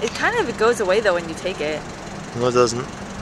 It kind of goes away though when you take it. No, it doesn't.